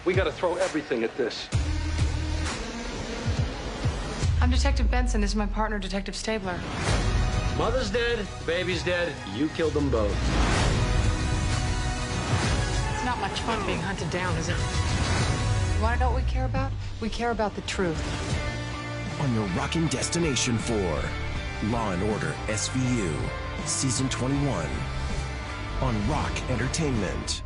We gotta throw everything at this. I'm Detective Benson. This is my partner, Detective Stabler. Mother's dead, baby's dead. You killed them both. It's not much fun being hunted down, is it? You want to know what we care about? We care about the truth. On your rocking destination for Law & Order SVU, Season 21, on Rock Entertainment.